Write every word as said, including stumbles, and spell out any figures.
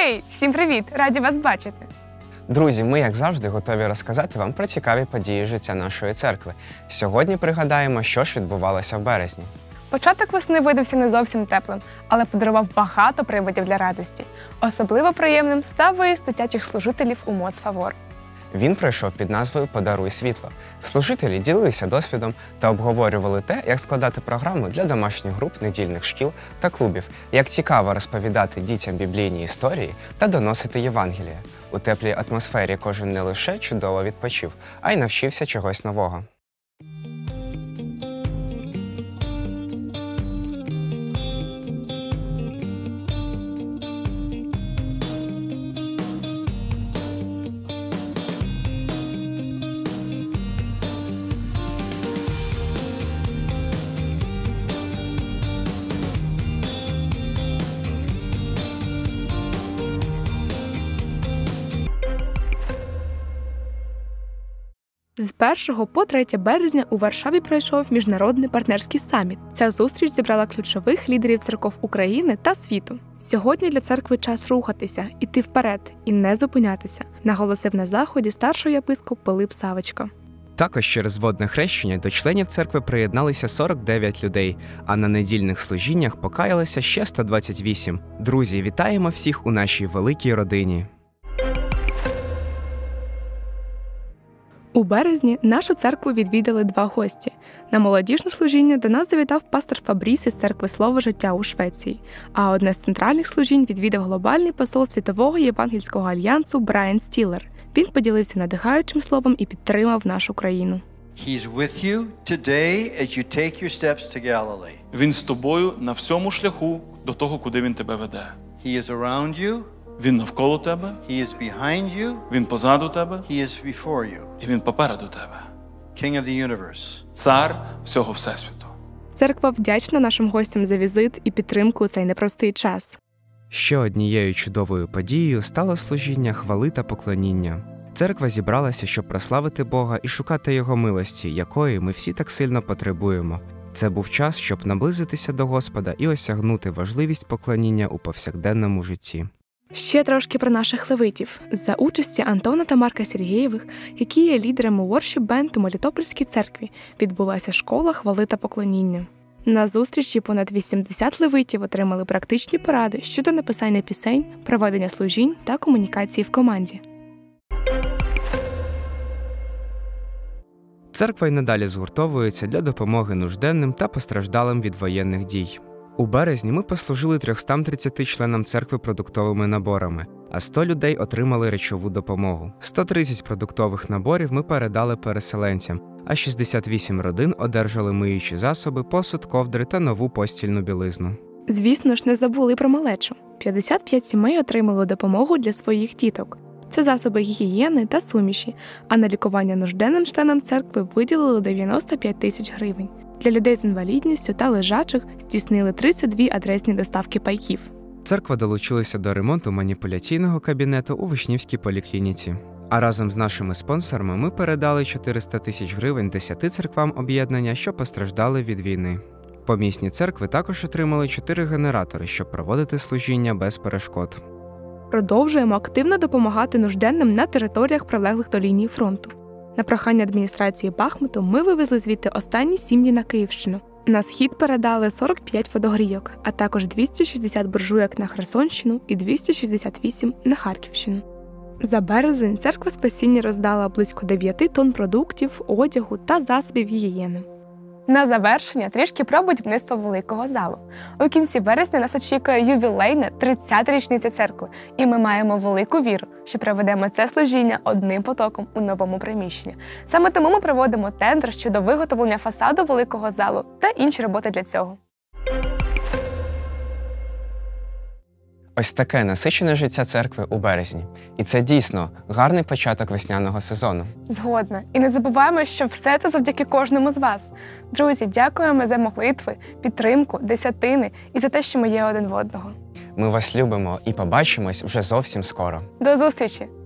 Гей! Всім привіт! Раді вас бачити! Друзі, ми, як завжди, готові розказати вам про цікаві події життя нашої церкви. Сьогодні пригадаємо, що ж відбувалося в березні. Початок весни видався не зовсім теплим, але подарував багато приводів для радості. Особливо приємним став виїзд дитячих служителів у Моцфавор. Він пройшов під назвою «Подаруй світло». Служителі ділилися досвідом та обговорювали те, як складати програму для домашніх груп, недільних шкіл та клубів, як цікаво розповідати дітям біблійні історії та доносити Євангеліє. У теплій атмосфері кожен не лише чудово відпочив, а й навчився чогось нового. З першого по третє березня у Варшаві пройшов міжнародний партнерський саміт. Ця зустріч зібрала ключових лідерів церков України та світу. Сьогодні для церкви час рухатися, іти вперед і не зупинятися, наголосив на заході старший єпископ Пилип Савочко. Також через водне хрещення до членів церкви приєдналися сорок дев'ять людей, а на недільних служіннях покаялися ще сто двадцять вісім. Друзі, вітаємо всіх у нашій великій родині! У березні нашу церкву відвідали два гості. На молодіжне служіння до нас завітав пастор Фабріс із церкви Слово життя у Швеції, а одне з центральних служінь відвідав глобальний посол Світового євангельського альянсу Брайан Стілер. Він поділився надихаючим словом і підтримав нашу країну. Він з тобою на всьому шляху до того, куди він тебе веде. Він навколо тебе, He is behind you, він позаду тебе, He is before you. І він попереду тебе. King of the universe. Цар всього Всесвіту. Церква вдячна нашим гостям за візит і підтримку у цей непростий час. Ще однією чудовою подією стало служіння хвали та поклоніння. Церква зібралася, щоб прославити Бога і шукати Його милості, якої ми всі так сильно потребуємо. Це був час, щоб наблизитися до Господа і осягнути важливість поклоніння у повсякденному житті. Ще трошки про наших левитів. За участі Антона та Марка Сергієвих, які є лідерами Worship Band у Мелітопольській церкві, відбулася школа хвали та поклоніння. На зустрічі понад вісімдесят левитів отримали практичні поради щодо написання пісень, проведення служінь та комунікації в команді. Церква й надалі згуртовується для допомоги нужденним та постраждалим від воєнних дій. У березні ми послужили трьохстам тридцяти членам церкви продуктовими наборами, а сто людей отримали речову допомогу. сто тридцять продуктових наборів ми передали переселенцям, а шістдесят вісім родин одержали миючі засоби, посуд, ковдри та нову постільну білизну. Звісно ж, не забули про малечу. п'ятдесят п'ять сімей отримали допомогу для своїх діток. Це засоби гігієни та суміші, а на лікування нужденним членам церкви виділили дев'яносто п'ять тисяч гривень. Для людей з інвалідністю та лежачих здійснили тридцять дві адресні доставки пайків. Церква долучилася до ремонту маніпуляційного кабінету у Вишнівській поліклініці. А разом з нашими спонсорами ми передали чотириста тисяч гривень десяти церквам об'єднання, що постраждали від війни. Помісні церкви також отримали чотири генератори, щоб проводити служіння без перешкод. Продовжуємо активно допомагати нужденним на територіях, прилеглих до лінії фронту. На прохання адміністрації Бахмуту ми вивезли звідти останні сім'ї на Київщину. На схід передали сорок п'ять водогрійок, а також двісті шістдесят буржуйок на Херсонщину і двісті шістдесят вісім на Харківщину. За березень церква спасіння роздала близько дев'ять тонн продуктів, одягу та засобів гігієни. На завершення трішки про будівництво великого залу. У кінці березня нас очікує ювілейна тридцята річниця церкви, і ми маємо велику віру, що проведемо це служіння одним потоком у новому приміщенні. Саме тому ми проводимо тендер щодо виготовлення фасаду великого залу та інші роботи для цього. Ось таке насичене життя церкви у березні. І це дійсно гарний початок весняного сезону. Згодна. І не забуваємо, що все це завдяки кожному з вас. Друзі, дякуємо за молитви, підтримку, десятини і за те, що ми є один в одного. Ми вас любимо і побачимось вже зовсім скоро. До зустрічі!